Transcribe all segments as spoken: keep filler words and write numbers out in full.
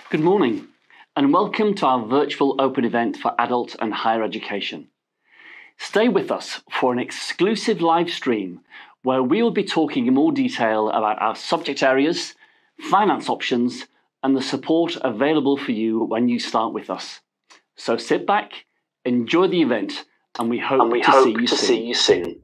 Good morning, and welcome to our virtual open event for adult and higher education. Stay with us for an exclusive live stream where we will be talking in more detail about our subject areas, finance options, and the support available for you when you start with us. So sit back, enjoy the event, and we hope, and we to, hope see, you to see you soon.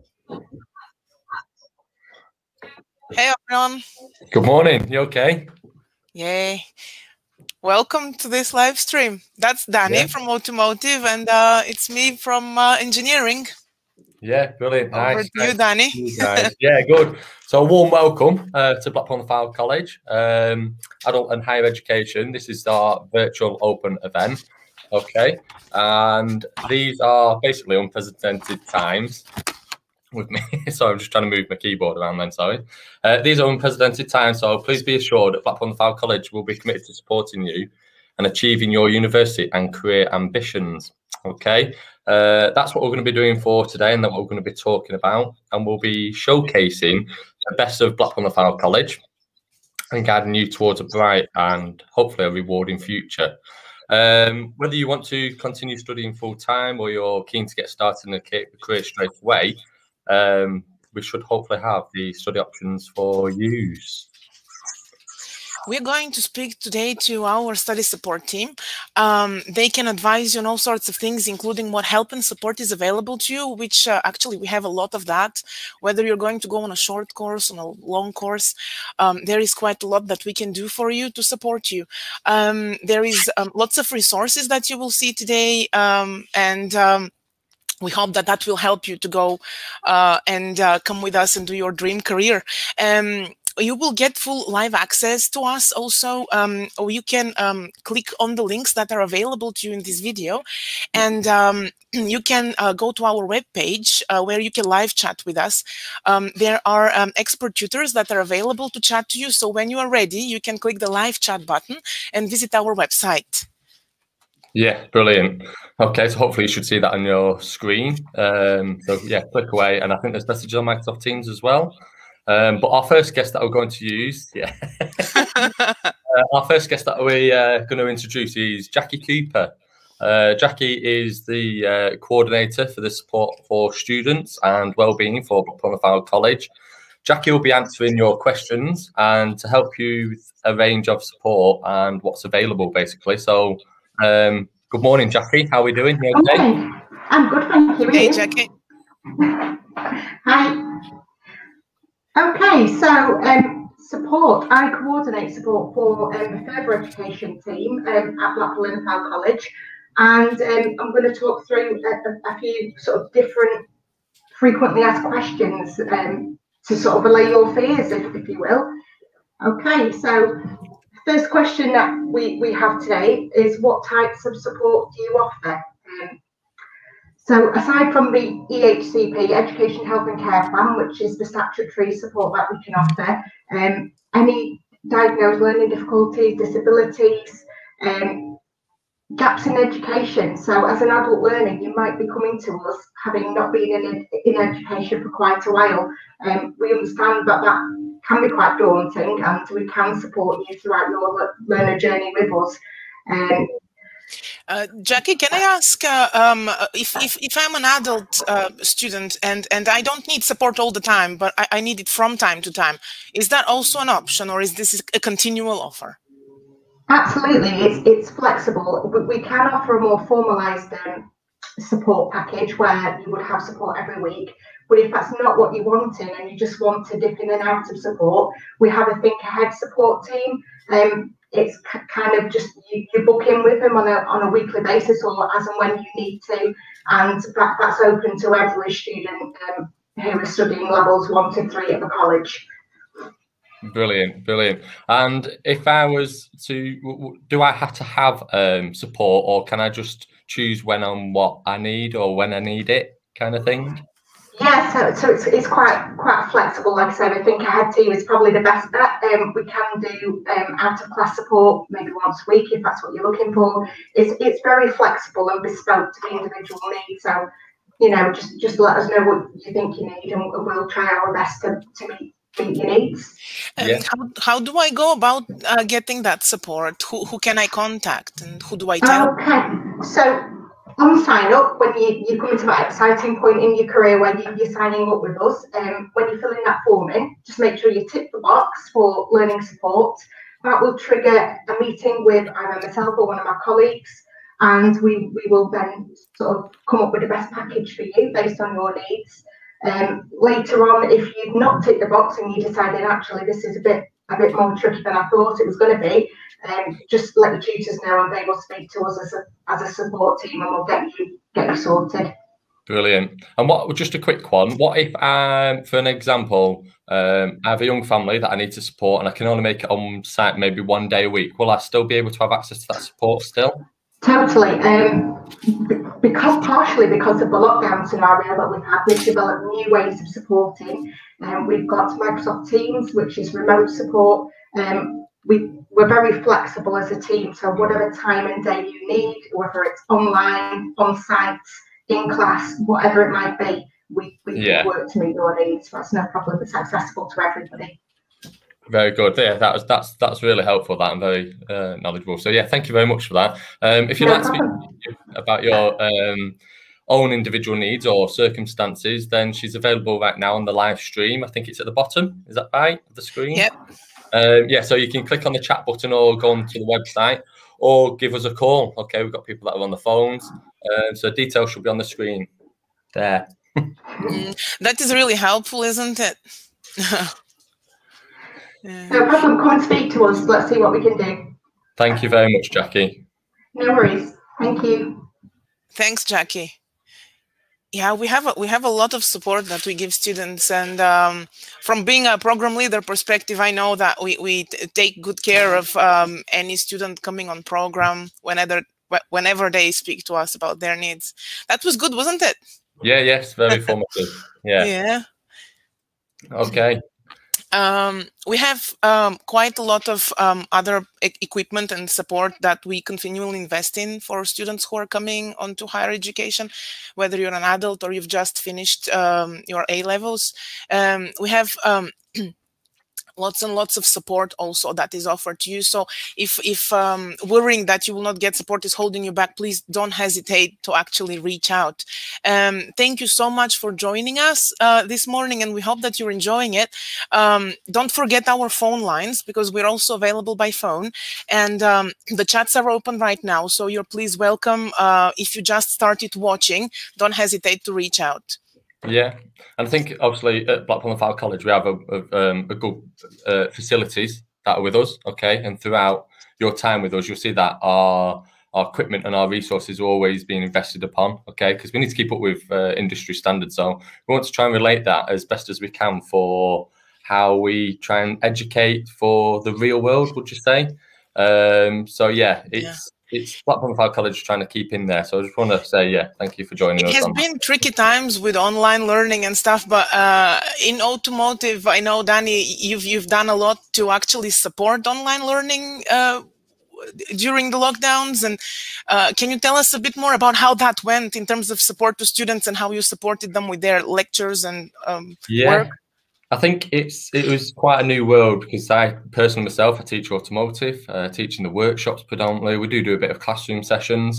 Hey everyone. Good morning, you okay? Yay. Welcome to this live stream. That's Danny Yeah. from Automotive, and uh, it's me from uh, Engineering. Yeah, brilliant. Over nice. to you, Danny. You guys. Yeah, good. So a warm welcome uh, to Blackpool on Fylde College, um, Adult and Higher Education. This is our virtual open event, okay? And these are basically unprecedented times with me. So I'm just trying to move my keyboard around then, sorry. Uh, these are unprecedented times, so please be assured that Blackpool on Fylde College will be committed to supporting you and achieving your university and career ambitions, okay? Uh, that's what we're going to be doing for today, and that's what we're going to be talking about. And we'll be showcasing the best of Blackpool on Fylde College and guiding you towards a bright and hopefully a rewarding future. Um, whether you want to continue studying full time or you're keen to get started in a career straight away, um, we should hopefully have the study options for use. We're going to speak today to our study support team. Um, they can advise you on all sorts of things, including what help and support is available to you, which uh, actually we have a lot of that. Whether you're going to go on a short course, on a long course, um, there is quite a lot that we can do for you to support you. Um, there is um, lots of resources that you will see today, um, and um, we hope that that will help you to go uh, and uh, come with us and do your dream career. Um, You will get full live access to us also, um, or you can um, click on the links that are available to you in this video, and um, you can uh, go to our webpage uh, where you can live chat with us. Um, there are um, expert tutors that are available to chat to you, so when you are ready, you can click the live chat button and visit our website. Yeah, brilliant. Okay, so hopefully you should see that on your screen. Um, so yeah, click away, and I think there's messages on Microsoft Teams as well. Um, but our first guest that we're going to use, yeah, uh, our first guest that we're uh, going to introduce is Jackie Cooper. Uh, Jackie is the uh, coordinator for the support for students and wellbeing for Blackpool on Fylde College. Jackie will be answering your questions and to help you with a range of support and what's available, basically. So, um, good morning, Jackie. How are we doing? You okay? Okay. I'm good, thank you. Hey, Jackie. Hi. Okay, so um, support. I coordinate support for um, the further education team um, at Blackpool on Fylde College, and um, I'm going to talk through a, a few sort of different frequently asked questions um, to sort of allay your fears, if, if you will. Okay, so first question that we, we have today is, what types of support do you offer? Um, So aside from the E H C P, Education, Health and Care Plan, which is the statutory support that we can offer, um, any diagnosed learning difficulties, disabilities, um, gaps in education. So as an adult learner, you might be coming to us having not been in, in education for quite a while. Um, we understand that that can be quite daunting, and we can support you throughout your learner journey with us. Um, Uh, Jackie, can I ask uh, um, if, if if I'm an adult uh, student and and I don't need support all the time, but I, I need it from time to time, is that also an option, or is this a continual offer? Absolutely, it's it's flexible. We, we can offer a more formalised um, support package where you would have support every week. But if that's not what you're wanting and you just want to dip in and out of support, we have a think ahead support team. Um, it's kind of just you, you book in with them on a on a weekly basis or as and when you need to, and that, that's open to every student um, who are studying levels one to three at the college. Brilliant, brilliant. And if I was to, do I have to have um, support, or can I just choose when and what I need or when I need it, kind of thing? Yeah, so, so it's, it's quite quite flexible. Like I said, I think Ahead Team is probably the best bet. Um, we can do um, out of class support maybe once a week if that's what you're looking for. It's it's very flexible and bespoke to the individual needs. So, you know, just just let us know what you think you need, and we'll try our best to, to meet meet your needs. And Yeah. how, how do I go about uh, getting that support? Who, who can I contact and who do I tell? Okay, so on sign up, when you, you come into that exciting point in your career where you, you're signing up with us, um, when you're filling that form in, just make sure you tick the box for learning support. That will trigger a meeting with either myself or one of my colleagues, and we, we will then sort of come up with the best package for you based on your needs. Um, later on, if you've not ticked the box and you decided actually this is a bit a bit more tricky than I thought it was going to be, um, just let the tutors know and they will speak to us as a as a support team and we'll get you get you sorted. Brilliant. And what, just a quick one, what if, um, for an example, um, I have a young family that I need to support and I can only make it on site maybe one day a week. Will I still be able to have access to that support still? Totally. Um, because partially because of the lockdown scenario that we've had, we've developed new ways of supporting. Um, we've got Microsoft Teams, which is remote support. Um, we, we're very flexible as a team, so whatever time and day you need, whether it's online, on site, in class, whatever it might be, we, we yeah. work to meet your needs. That's no problem. It's accessible to everybody. Very good. Yeah, that was that's that's really helpful. That and very uh, knowledgeable. So yeah, thank you very much for that. Um, if you'd No like problem. to speak about your um, own individual needs or circumstances, then she's available right now on the live stream. I think it's at the bottom. Is that right? Of the screen. Yep. Um, yeah. So you can click on the chat button or go onto the website or give us a call. Okay, we've got people that are on the phones. Um, so details should be on the screen there. Mm, that is really helpful, isn't it? Yeah. No problem. Come and speak to us. Let's see what we can do. Thank you very much, Jackie. No worries. Thank you. Thanks, Jackie. Yeah, we have a, we have a lot of support that we give students, and um, from being a program leader perspective, I know that we we take good care of um, any student coming on program whenever whenever they speak to us about their needs. That was good, wasn't it? Yeah. Yes. Very formative. Yeah. Yeah. Okay. Um, we have um, quite a lot of um, other e equipment and support that we continually invest in for students who are coming onto higher education, whether you're an adult or you've just finished um, your A levels. Um, we have um, lots and lots of support also that is offered to you. So if, if um, worrying that you will not get support is holding you back, please don't hesitate to actually reach out. Um, thank you so much for joining us uh, this morning, and we hope that you're enjoying it. Um, don't forget our phone lines, because we're also available by phone, and um, the chats are open right now. So you're please welcome. Uh, if you just started watching, don't hesitate to reach out. Yeah, and I think obviously at Blackpool and Fylde College we have a, a, um, a good uh, facilities that are with us. Okay, and throughout your time with us, you'll see that our our equipment and our resources are always being invested upon. Okay, because we need to keep up with uh, industry standards. So we want to try and relate that as best as we can for how we try and educate for the real world. Would you say? Um, so yeah, it's. Yeah. It's Blackpool and Fylde College trying to keep in there. So I just want to say, yeah, thank you for joining us. It has been tricky times with online learning and stuff, but uh, in automotive, I know, Danny, you've, you've done a lot to actually support online learning uh, during the lockdowns. And uh, can you tell us a bit more about how that went in terms of support to students and how you supported them with their lectures and um, yeah. work? I think it's it was quite a new world, because I personally myself, I teach automotive, uh, teaching the workshops predominantly. We do do a bit of classroom sessions.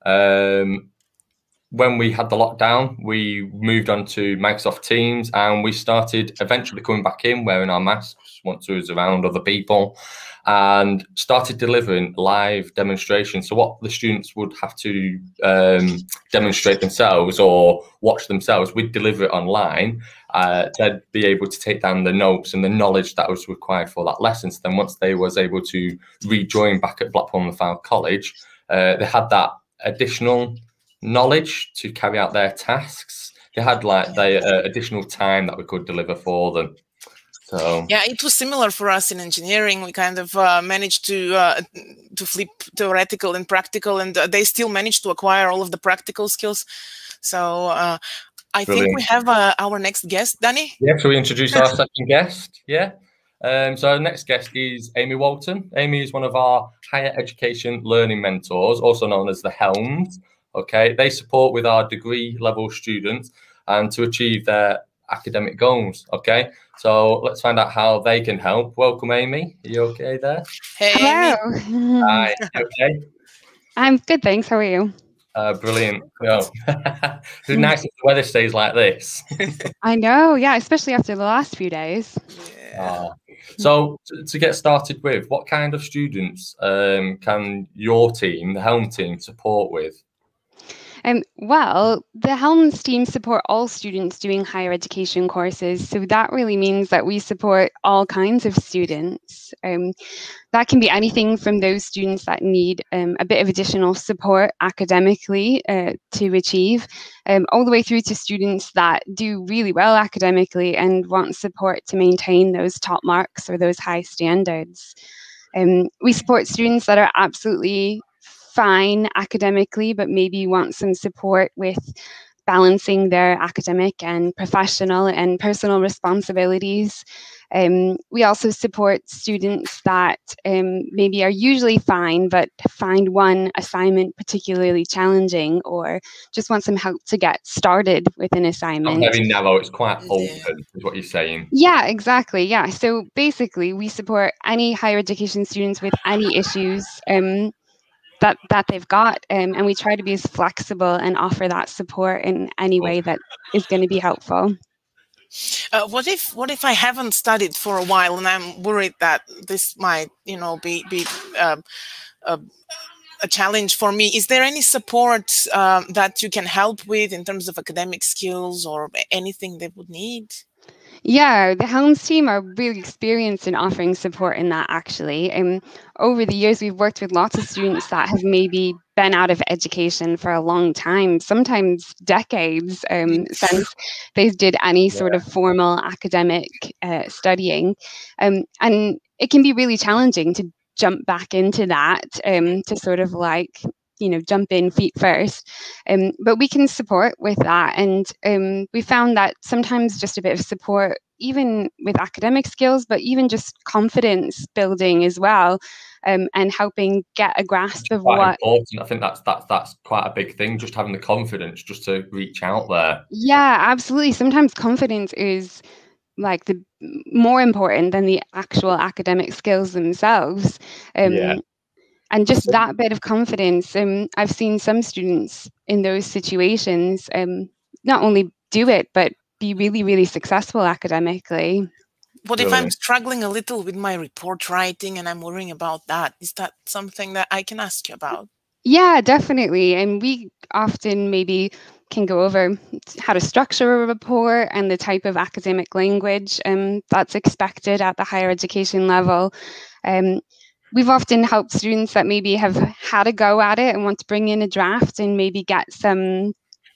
Um, when we had the lockdown, we moved on to Microsoft Teams, and we started eventually coming back in, wearing our masks once we was around other people, and started delivering live demonstrations. So what the students would have to um, demonstrate themselves or watch themselves, we'd deliver it online. Uh, they'd be able to take down the notes and the knowledge that was required for that lesson. So then once they was able to rejoin back at Blackpool and Fylde College, uh, they had that additional knowledge to carry out their tasks. They had like the uh, additional time that we could deliver for them. So yeah, it was similar for us in engineering. We kind of uh, managed to uh, to flip theoretical and practical, and uh, they still managed to acquire all of the practical skills. So uh, I Brilliant. think we have uh, our next guest, Danny. Yeah, shall we introduce our second guest? Yeah. Um, so our next guest is Amy Walton. Amy is one of our higher education learning mentors, also known as the Helms. Okay, they support with our degree level students and to achieve their academic goals. Okay, so let's find out how they can help. Welcome, Amy. Are you okay there? Hey, Hello. Amy. Hi. You okay? I'm good, thanks. How are you? Uh, brilliant. Well, it's nice if the weather stays like this. I know, yeah, especially after the last few days. Yeah. Uh, so to, to get started with, what kind of students um, can your team, the Helm team, support with? Um, well, the Helms team support all students doing higher education courses. So that really means that we support all kinds of students. Um, that can be anything from those students that need um, a bit of additional support academically uh, to achieve, um, all the way through to students that do really well academically and want support to maintain those top marks or those high standards. Um, we support students that are absolutely fine academically, but maybe want some support with balancing their academic and professional and personal responsibilities. Um, we also support students that um, maybe are usually fine, but find one assignment particularly challenging or just want some help to get started with an assignment. Not very narrow, it's quite Yeah. open, is what you're saying. Yeah, exactly. Yeah. So basically, we support any higher education students with any issues um, that that they've got, um, and we try to be as flexible and offer that support in any way that is going to be helpful. Uh, what if what if I haven't studied for a while and I'm worried that this might, you know, be be uh, a, a challenge for me? Is there any support um, that you can help with in terms of academic skills or anything they would need? Yeah, the Helms team are really experienced in offering support in that, actually. Um, over the years, we've worked with lots of students that have maybe been out of education for a long time, sometimes decades, um, since they did any sort Yeah. of formal academic uh, studying. Um, and it can be really challenging to jump back into that, um, to sort of like, you know, jump in feet first. Um, but we can support with that. And um, we found that sometimes just a bit of support, even with academic skills, but even just confidence building as well, um, and helping get a grasp of Quite what. important. I think that's that's that's quite a big thing. Just having the confidence, just to reach out there. Yeah, absolutely. Sometimes confidence is like the more important than the actual academic skills themselves. Um, Yeah. And just that bit of confidence, um, I've seen some students in those situations um, not only do it, but be really, really successful academically. What if I'm Brilliant. struggling a little with my report writing and I'm worrying about that? Is that something that I can ask you about? Yeah, definitely. And we often maybe can go over how to structure a report and the type of academic language um, that's expected at the higher education level. Um, We've often helped students that maybe have had a go at it and want to bring in a draft and maybe get some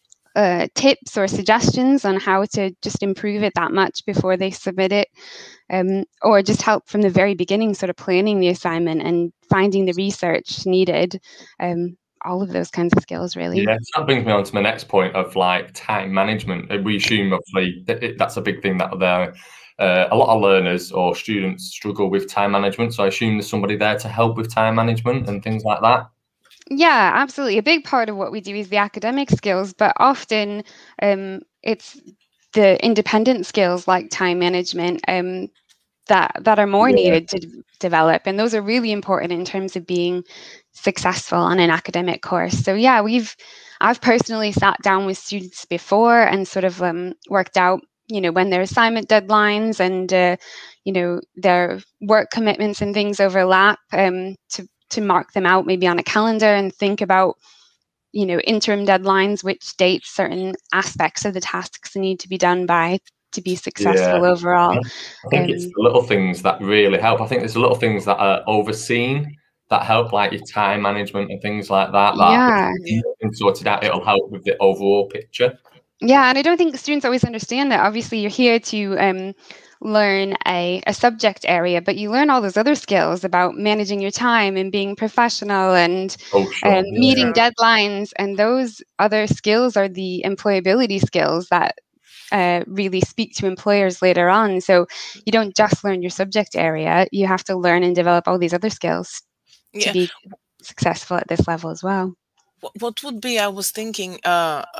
uh, tips or suggestions on how to just improve it that much before they submit it, um, or just help from the very beginning, sort of planning the assignment and finding the research needed. Um, all of those kinds of skills, really. Yeah, so that brings me on to my next point of like time management. We assume obviously that it, that's a big thing that there. Uh, a lot of learners or students struggle with time management. So I assume there's somebody there to help with time management and things like that. Yeah, absolutely. A big part of what we do is the academic skills, but often um, it's the independent skills like time management um, that that are more Yeah. needed to d- develop, and those are really important in terms of being successful on an academic course. So yeah, we've I've personally sat down with students before and sort of um, worked out, you know, when their assignment deadlines and uh, you know, their work commitments and things overlap, um, to to mark them out maybe on a calendar and think about, you know, interim deadlines, which dates certain aspects of the tasks need to be done by to be successful Yeah. overall. I think Um, it's the little things that really help. I think there's little things that are overseen that help, like your time management and things like that. That yeah. Yeah. and sorted out, it'll help with the overall picture. Yeah, and I don't think students always understand that. Obviously, you're here to um, learn a, a subject area, but you learn all those other skills about managing your time and being professional and Social, um, yeah. meeting deadlines. And those other skills are the employability skills that uh, really speak to employers later on. So you don't just learn your subject area, you have to learn and develop all these other skills to Yeah. be successful at this level as well. What, what would be, I was thinking, uh,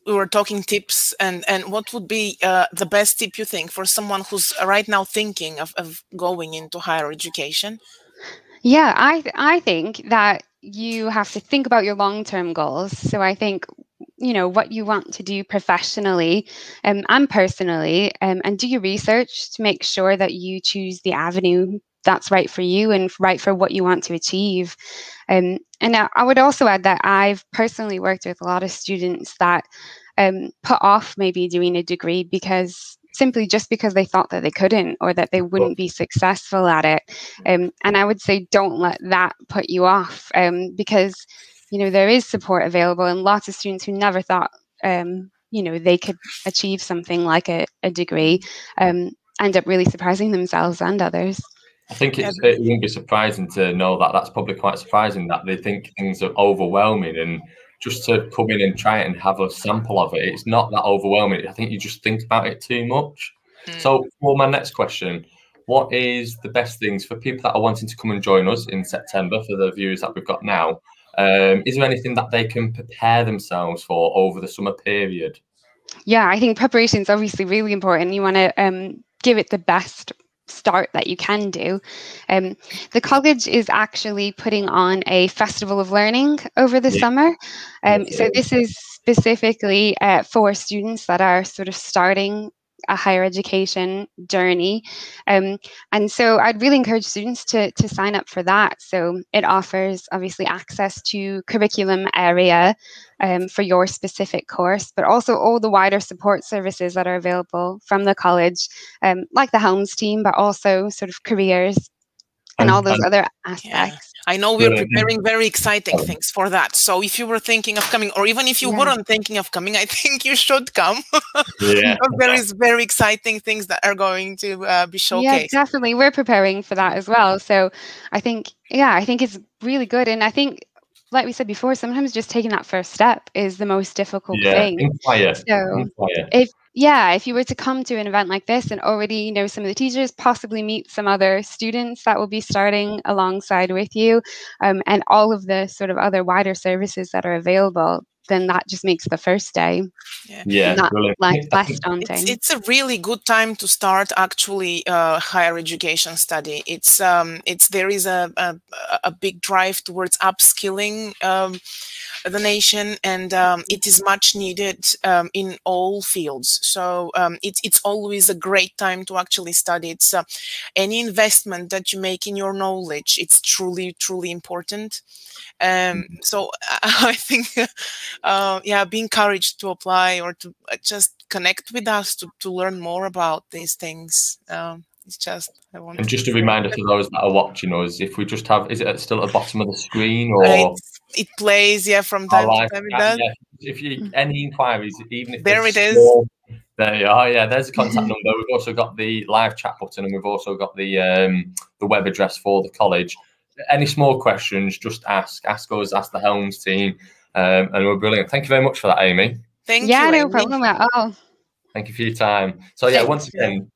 we were talking tips, and and what would be uh, the best tip you think for someone who's right now thinking of, of going into higher education? Yeah, I th I think that you have to think about your long-term goals. So I think, you know, what you want to do professionally um, and personally, um, and do your research to make sure that you choose the avenue that's right for you and right for what you want to achieve. Um, and I, I would also add that I've personally worked with a lot of students that um, put off maybe doing a degree because simply just because they thought that they couldn't or that they wouldn't be successful at it. Um, and I would say don't let that put you off um, because, you know, there is support available, and lots of students who never thought, um, you know, they could achieve something like a, a degree um, end up really surprising themselves and others. I think it's, it wouldn't be surprising to know that that's probably quite surprising that they think things are overwhelming, and just to come in and try it and have a sample of it, it's not that overwhelming. I think you just think about it too much. Mm. So for my next question, what is the best things for people that are wanting to come and join us in September, for the viewers that we've got now? Um, is there anything that they can prepare themselves for over the summer period? Yeah, I think preparation is obviously really important. You want to um, give it the best start that you can do. Um, the college is actually putting on a festival of learning over the yeah. summer. Um, yeah. So this is specifically uh, for students that are sort of starting a higher education journey. Um, and so I'd really encourage students to, to sign up for that. So it offers obviously access to curriculum area um, for your specific course, but also all the wider support services that are available from the college, um, like the Helms team, but also sort of careers and, and all those and, other aspects. Yeah. I know we're preparing very exciting things for that. So if you were thinking of coming, or even if you yeah. weren't thinking of coming, I think you should come. Yeah. Because there is very exciting things that are going to uh, be showcased. Yeah, definitely. We're preparing for that as well. So I think, yeah, I think it's really good. And I think, like we said before, sometimes just taking that first step is the most difficult yeah. thing. Inspire. So Inspire. if Yeah, if you were to come to an event like this and already know some of the teachers, possibly meet some other students that will be starting alongside with you, um, and all of the sort of other wider services that are available, then that just makes the first day yeah, yeah not like less daunting. It's, it's a really good time to start actually uh, higher education study. It's um, it's there is a a, a big drive towards upskilling Um, the nation, and um, it is much needed um, in all fields. So um, it's it's always a great time to actually study. It's uh, any investment that you make in your knowledge, it's truly truly important. Um, so I think, uh, yeah, be encouraged to apply or to just connect with us to to learn more about these things. Um, It's just, I want and just a reminder for those that are watching us, if we just have, is it still at the bottom of the screen, or it's, it plays, yeah, from time to time it does. Yeah. If you any inquiries, even if there it is. Small, there you are. Yeah, there's a contact number. We've also got the live chat button, and we've also got the um, the web address for the college. Any small questions, just ask. Ask us. Ask the Helms team, um, and we're brilliant. Thank you very much for that, Amy. Thank yeah, you. Yeah, no Amy. problem at all. Thank you for your time. So yeah, Thank once you. again.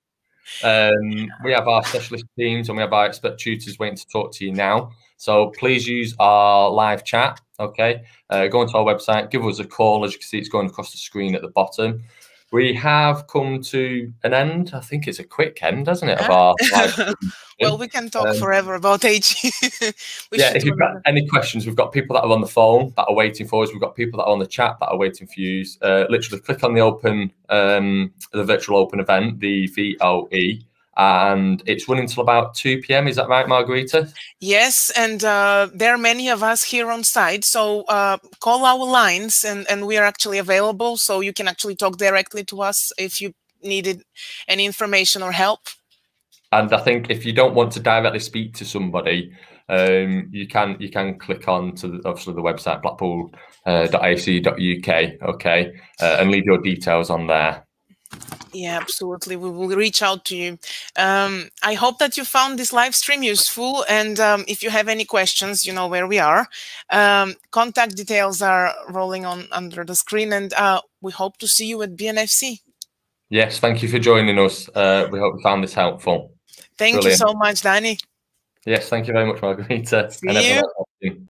Um, we have our specialist teams and we have our expert tutors waiting to talk to you now. So please use our live chat. Okay, uh, go onto our website, give us a call. As you can see, it's going across the screen at the bottom. We have come to an end. I think it's a quick end, doesn't it? Of our live well, we can talk um, forever about H. yeah, if you've got any questions, we've got people that are on the phone that are waiting for us. We've got people that are on the chat that are waiting for you. Uh, literally, click on the open, um, the virtual open event, the V O E, and it's running until about two P M Is that right, Margarita? Yes, and uh, there are many of us here on site. So uh, call our lines, and and we are actually available. So you can actually talk directly to us if you needed any information or help. And I think if you don't want to directly speak to somebody, um, you can you can click on to the, obviously the website blackpool dot a c dot u k, okay, uh, and leave your details on there. Yeah, absolutely. We will reach out to you. Um, I hope that you found this live stream useful. And um, if you have any questions, you know where we are. Um, contact details are rolling on under the screen, and uh, we hope to see you at B N F C. Yes, thank you for joining us. Uh, we hope you found this helpful. Thank Brilliant. you so much, Danny. Yes, thank you very much, Margarita. See you.